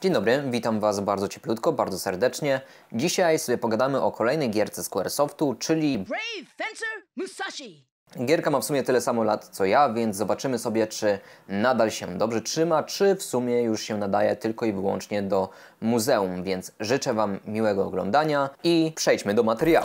Dzień dobry, witam Was bardzo cieplutko, bardzo serdecznie. Dzisiaj sobie pogadamy o kolejnej gierce Squaresoftu, czyli Brave Fencer Musashi. Gierka ma w sumie tyle samo lat co ja, więc zobaczymy sobie, czy nadal się dobrze trzyma, czy w sumie już się nadaje tylko i wyłącznie do muzeum. Więc życzę Wam miłego oglądania i przejdźmy do materiału.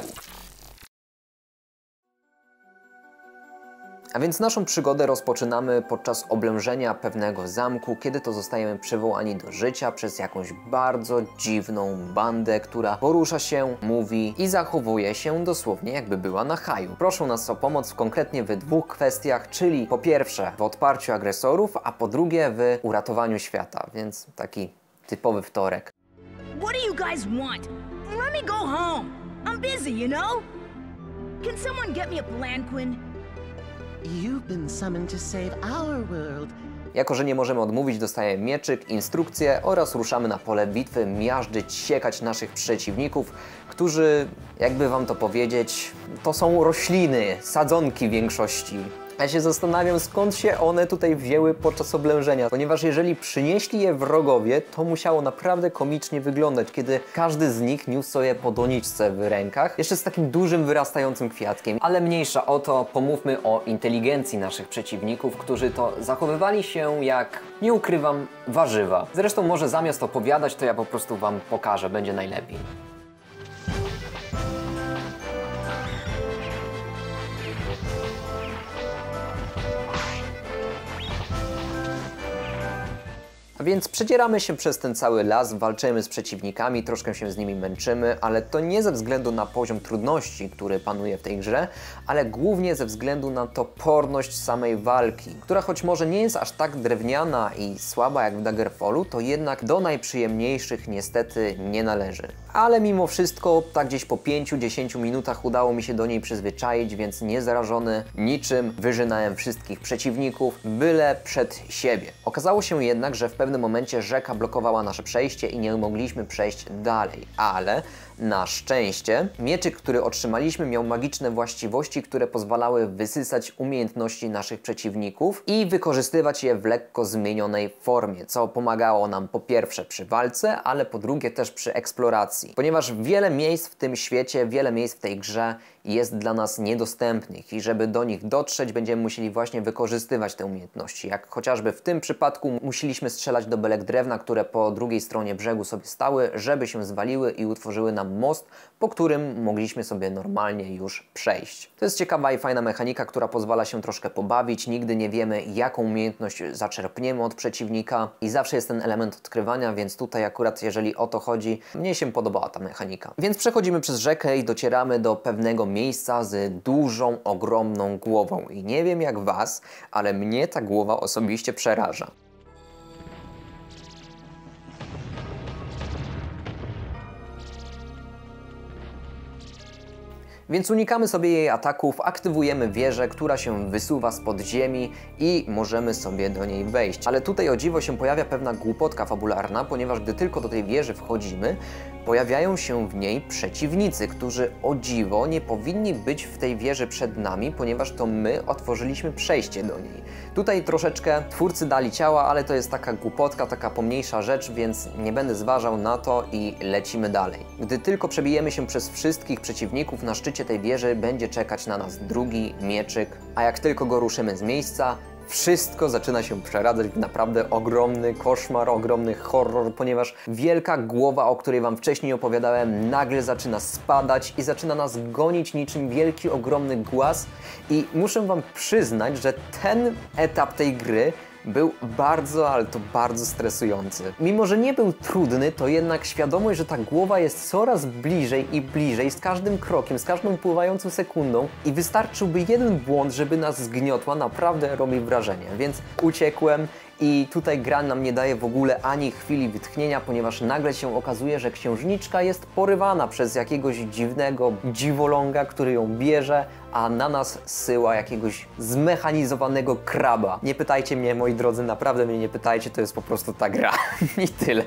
A więc naszą przygodę rozpoczynamy podczas oblężenia pewnego zamku, kiedy to zostajemy przywołani do życia przez jakąś bardzo dziwną bandę, która porusza się, mówi i zachowuje się dosłownie jakby była na haju. Proszą nas o pomoc konkretnie w dwóch kwestiach, czyli po pierwsze w odparciu agresorów, a po drugie w uratowaniu świata, więc taki typowy wtorek. What do you guys want? Let me go home. I'm busy, you know? Can someone get me a palanquin? You've been summoned to save our world. Jako że nie możemy odmówić, dostajemy mieczyk, instrukcję oraz ruszamy na pole bitwy, miażdżyć, siekać naszych przeciwników, którzy, jakby Wam to powiedzieć, to są rośliny, sadzonki w większości. Ja się zastanawiam, skąd się one tutaj wzięły podczas oblężenia, ponieważ jeżeli przynieśli je wrogowie, to musiało naprawdę komicznie wyglądać, kiedy każdy z nich niósł sobie po doniczce w rękach, jeszcze z takim dużym, wyrastającym kwiatkiem. Ale mniejsza o to, pomówmy o inteligencji naszych przeciwników, którzy to zachowywali się jak, nie ukrywam, warzywa. Zresztą może zamiast opowiadać, to ja po prostu Wam pokażę, będzie najlepiej. A więc przedzieramy się przez ten cały las, walczymy z przeciwnikami, troszkę się z nimi męczymy, ale to nie ze względu na poziom trudności, który panuje w tej grze, ale głównie ze względu na toporność samej walki, która choć może nie jest aż tak drewniana i słaba jak w Daggerfallu, to jednak do najprzyjemniejszych niestety nie należy. Ale mimo wszystko, tak gdzieś po 5-10 minutach udało mi się do niej przyzwyczaić, więc niezarażony niczym wyżynałem wszystkich przeciwników, byle przed siebie. Okazało się jednak, że w pewnym momencie rzeka blokowała nasze przejście i nie mogliśmy przejść dalej, ale na szczęście mieczyk, który otrzymaliśmy, miał magiczne właściwości, które pozwalały wysysać umiejętności naszych przeciwników i wykorzystywać je w lekko zmienionej formie, co pomagało nam po pierwsze przy walce, ale po drugie też przy eksploracji, ponieważ wiele miejsc w tym świecie, wiele miejsc w tej grze jest dla nas niedostępnych i żeby do nich dotrzeć, będziemy musieli właśnie wykorzystywać te umiejętności, jak chociażby w tym przypadku musieliśmy strzelać do belek drewna, które po drugiej stronie brzegu sobie stały, żeby się zwaliły i utworzyły nam most, po którym mogliśmy sobie normalnie już przejść. To jest ciekawa i fajna mechanika, która pozwala się troszkę pobawić. Nigdy nie wiemy, jaką umiejętność zaczerpniemy od przeciwnika i zawsze jest ten element odkrywania, więc tutaj akurat jeżeli o to chodzi, mnie się podobała ta mechanika. Więc przechodzimy przez rzekę i docieramy do pewnego miejsca z dużą, ogromną głową i nie wiem jak Was, ale mnie ta głowa osobiście przeraża. Więc unikamy sobie jej ataków, aktywujemy wieżę, która się wysuwa spod ziemi i możemy sobie do niej wejść. Ale tutaj o dziwo się pojawia pewna głupotka fabularna, ponieważ gdy tylko do tej wieży wchodzimy, pojawiają się w niej przeciwnicy, którzy o dziwo nie powinni być w tej wieży przed nami, ponieważ to my otworzyliśmy przejście do niej. Tutaj troszeczkę twórcy dali ciała, ale to jest taka głupotka, taka pomniejsza rzecz, więc nie będę zważał na to i lecimy dalej. Gdy tylko przebijemy się przez wszystkich przeciwników, na szczycie tej wieży będzie czekać na nas drugi mieczyk, a jak tylko go ruszymy z miejsca, wszystko zaczyna się przeradzać w naprawdę ogromny koszmar, ogromny horror, ponieważ wielka głowa, o której Wam wcześniej opowiadałem, nagle zaczyna spadać i zaczyna nas gonić niczym wielki, ogromny głaz. I muszę Wam przyznać, że ten etap tej gry był bardzo, ale to bardzo stresujący. Mimo że nie był trudny, to jednak świadomość, że ta głowa jest coraz bliżej i bliżej z każdym krokiem, z każdą upływającą sekundą i wystarczyłby jeden błąd, żeby nas zgniotła, naprawdę robi wrażenie. Więc uciekłem i tutaj gra nam nie daje w ogóle ani chwili wytchnienia, ponieważ nagle się okazuje, że księżniczka jest porywana przez jakiegoś dziwnego dziwoląga, który ją bierze, a na nas zsyła jakiegoś zmechanizowanego kraba. Nie pytajcie mnie, moi drodzy, naprawdę mnie nie pytajcie, to jest po prostu ta gra. I tyle.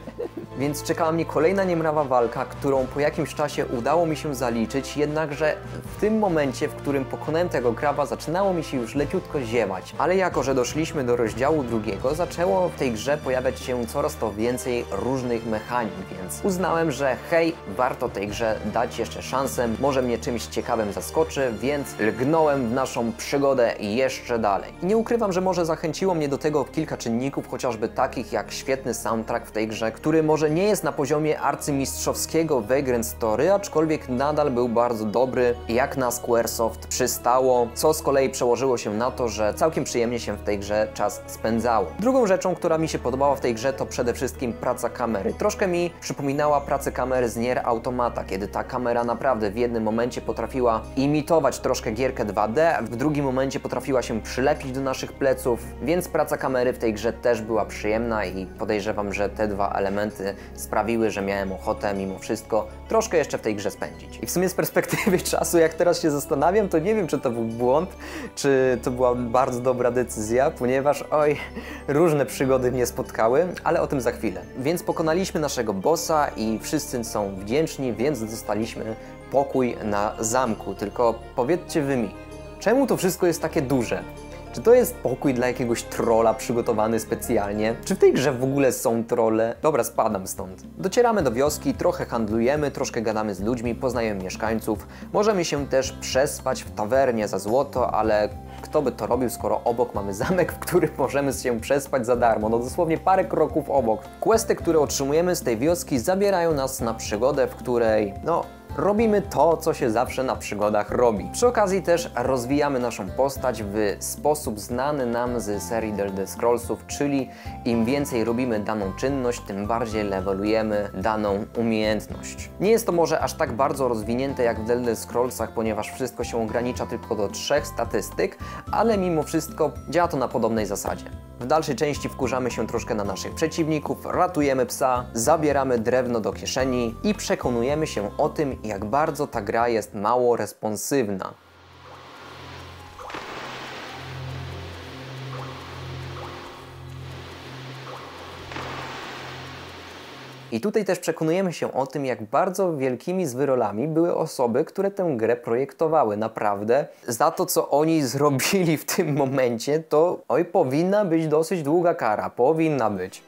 Więc czekała mnie kolejna niemrawa walka, którą po jakimś czasie udało mi się zaliczyć, jednakże w tym momencie, w którym pokonałem tego graba, zaczynało mi się już leciutko ziewać. Ale jako, że doszliśmy do rozdziału drugiego, zaczęło w tej grze pojawiać się coraz to więcej różnych mechanik, więc uznałem, że hej, warto tej grze dać jeszcze szansę, może mnie czymś ciekawym zaskoczy, więc lgnąłem w naszą przygodę jeszcze dalej. I nie ukrywam, że może zachęciło mnie do tego kilka czynników, chociażby takich jak świetny soundtrack w tej grze, który może nie jest na poziomie arcymistrzowskiego Vagrant Story, aczkolwiek nadal był bardzo dobry, jak na Squaresoft przystało, co z kolei przełożyło się na to, że całkiem przyjemnie się w tej grze czas spędzało. Drugą rzeczą, która mi się podobała w tej grze, to przede wszystkim praca kamery. Troszkę mi przypominała pracę kamery z Nier Automata, kiedy ta kamera naprawdę w jednym momencie potrafiła imitować troszkę gierkę 2D, a w drugim momencie potrafiła się przylepić do naszych pleców, więc praca kamery w tej grze też była przyjemna i podejrzewam, że te dwa elementy sprawiły, że miałem ochotę mimo wszystko troszkę jeszcze w tej grze spędzić. I w sumie z perspektywy czasu, jak teraz się zastanawiam, to nie wiem, czy to był błąd, czy to była bardzo dobra decyzja, ponieważ oj, różne przygody mnie spotkały, ale o tym za chwilę. Więc pokonaliśmy naszego bossa i wszyscy są wdzięczni, więc dostaliśmy pokój na zamku. Tylko powiedzcie wy mi, czemu to wszystko jest takie duże? Czy to jest pokój dla jakiegoś trolla przygotowany specjalnie? Czy w tej grze w ogóle są trolle? Dobra, spadam stąd. Docieramy do wioski, trochę handlujemy, troszkę gadamy z ludźmi, poznajemy mieszkańców. Możemy się też przespać w tawernie za złoto, ale kto by to robił, skoro obok mamy zamek, w którym możemy się przespać za darmo? No dosłownie parę kroków obok. Questy, które otrzymujemy z tej wioski, zabierają nas na przygodę, w której, no, robimy to, co się zawsze na przygodach robi. Przy okazji też rozwijamy naszą postać w sposób znany nam z serii The Elder Scrollsów, czyli im więcej robimy daną czynność, tym bardziej levelujemy daną umiejętność. Nie jest to może aż tak bardzo rozwinięte jak w The Elder Scrollsach, ponieważ wszystko się ogranicza tylko do 3 statystyk, ale mimo wszystko działa to na podobnej zasadzie. W dalszej części wkurzamy się troszkę na naszych przeciwników, ratujemy psa, zabieramy drewno do kieszeni i przekonujemy się o tym, jak bardzo ta gra jest mało responsywna. I tutaj też przekonujemy się o tym, jak bardzo wielkimi zwyrolami były osoby, które tę grę projektowały. Naprawdę, za to, co oni zrobili w tym momencie, to oj, powinna być dosyć długa kara. Powinna być.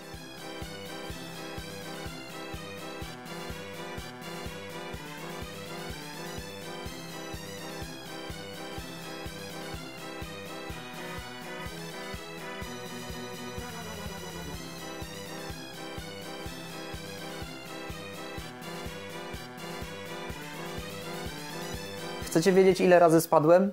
Chcecie wiedzieć, ile razy spadłem?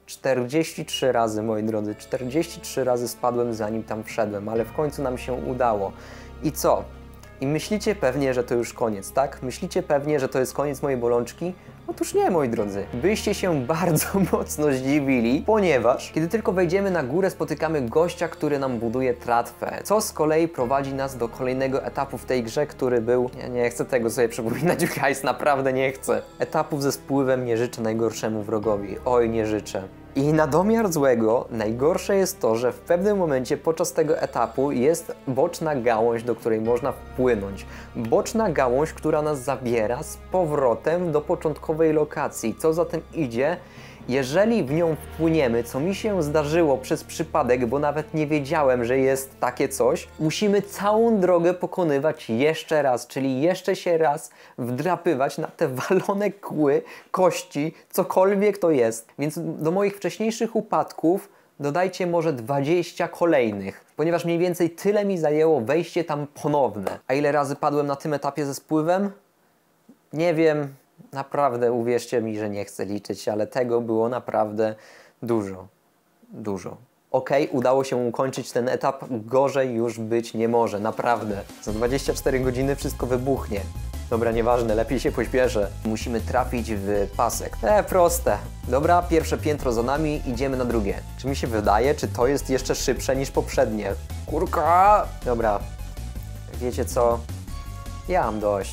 43 razy, moi drodzy. 43 razy spadłem, zanim tam wszedłem, ale w końcu nam się udało. I co? I myślicie pewnie, że to już koniec, tak? Myślicie pewnie, że to jest koniec mojej bolączki? Otóż nie, moi drodzy. Byście się bardzo mocno zdziwili, ponieważ kiedy tylko wejdziemy na górę, spotykamy gościa, który nam buduje tratwę, co z kolei prowadzi nas do kolejnego etapu w tej grze, który był... Ja nie chcę tego sobie przypominać, guys, naprawdę nie chcę. Etapów ze spływem nie życzę najgorszemu wrogowi. Oj, nie życzę. I na domiar złego najgorsze jest to, że w pewnym momencie podczas tego etapu jest boczna gałąź, do której można wpłynąć. Boczna gałąź, która nas zabiera z powrotem do początkowej lokacji. Co za tym idzie? Jeżeli w nią wpłyniemy, co mi się zdarzyło przez przypadek, bo nawet nie wiedziałem, że jest takie coś, musimy całą drogę pokonywać jeszcze raz, czyli jeszcze się raz wdrapywać na te walone kły, kości, cokolwiek to jest. Więc do moich wcześniejszych upadków dodajcie może 20 kolejnych, ponieważ mniej więcej tyle mi zajęło wejście tam ponowne. A ile razy padłem na tym etapie ze spływem? Nie wiem. Naprawdę, uwierzcie mi, że nie chcę liczyć, ale tego było naprawdę dużo. Dużo. Okej, udało się ukończyć ten etap, gorzej już być nie może, naprawdę. Za 24 godziny wszystko wybuchnie. Dobra, nieważne, lepiej się pośpieszę. Musimy trafić w pasek. Proste. Dobra, pierwsze piętro za nami, idziemy na drugie. Czy mi się wydaje, czy to jest jeszcze szybsze niż poprzednie? Kurka! Dobra, wiecie co? Ja mam dość.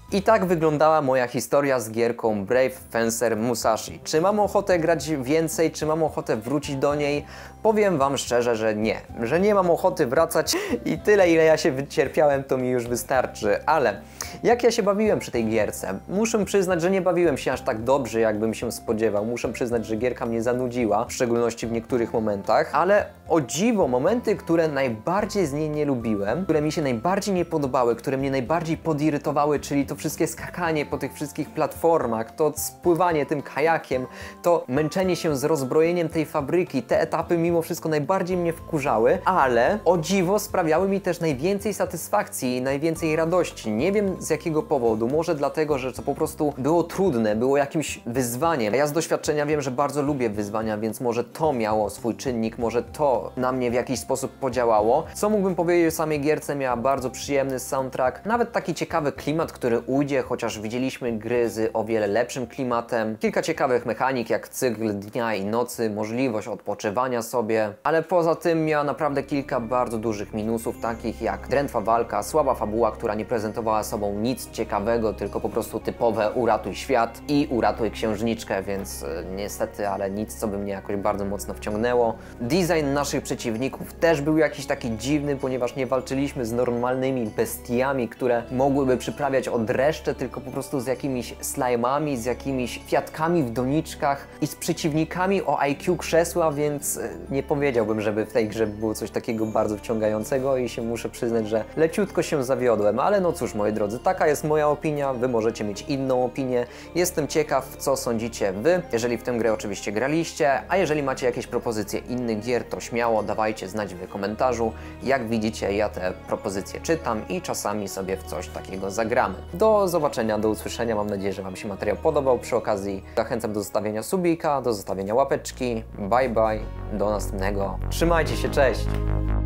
I tak wyglądała moja historia z gierką Brave Fencer Musashi. Czy mam ochotę grać więcej, czy mam ochotę wrócić do niej? Powiem wam szczerze, że nie mam ochoty wracać i tyle, ile ja się wycierpiałem, to mi już wystarczy. Ale jak ja się bawiłem przy tej gierce? Muszę przyznać, że nie bawiłem się aż tak dobrze, jakbym się spodziewał. Muszę przyznać, że gierka mnie zanudziła, w szczególności w niektórych momentach, ale o dziwo, momenty, które najbardziej z niej nie lubiłem, które mi się najbardziej nie podobały, które mnie najbardziej podirytowały, czyli to wszystkie skakanie po tych wszystkich platformach, to spływanie tym kajakiem, to męczenie się z rozbrojeniem tej fabryki, te etapy mimo wszystko najbardziej mnie wkurzały, ale o dziwo sprawiały mi też najwięcej satysfakcji i najwięcej radości. Nie wiem z jakiego powodu, może dlatego, że to po prostu było trudne, było jakimś wyzwaniem. Ja z doświadczenia wiem, że bardzo lubię wyzwania, więc może to miało swój czynnik, może to na mnie w jakiś sposób podziałało. Co mógłbym powiedzieć o samej gierce? Miała bardzo przyjemny soundtrack, nawet taki ciekawy klimat, który ujdzie, chociaż widzieliśmy gry z o wiele lepszym klimatem. Kilka ciekawych mechanik, jak cykl dnia i nocy, możliwość odpoczywania sobie, ale poza tym miała naprawdę kilka bardzo dużych minusów, takich jak drętwa walka, słaba fabuła, która nie prezentowała sobą nic ciekawego, tylko po prostu typowe uratuj świat i uratuj księżniczkę, więc niestety, ale nic, co by mnie jakoś bardzo mocno wciągnęło. Design naszych przeciwników też był jakiś taki dziwny, ponieważ nie walczyliśmy z normalnymi bestiami, które mogłyby przyprawiać o dreszcze, tylko po prostu z jakimiś slajmami, z jakimiś kwiatkami w doniczkach i z przeciwnikami o IQ krzesła, więc nie powiedziałbym, żeby w tej grze było coś takiego bardzo wciągającego i się muszę przyznać, że leciutko się zawiodłem, ale no cóż, moi drodzy, taka jest moja opinia, wy możecie mieć inną opinię. Jestem ciekaw, co sądzicie wy, jeżeli w tę grę oczywiście graliście, a jeżeli macie jakieś propozycje innych gier, to śmiało dawajcie znać w komentarzu. Jak widzicie, ja te propozycje czytam i czasami sobie w coś takiego zagramy. Do zobaczenia, do usłyszenia, mam nadzieję, że wam się materiał podobał. Przy okazji zachęcam do zostawienia subika, do zostawienia łapeczki. Bye bye, do następnego. Trzymajcie się, cześć!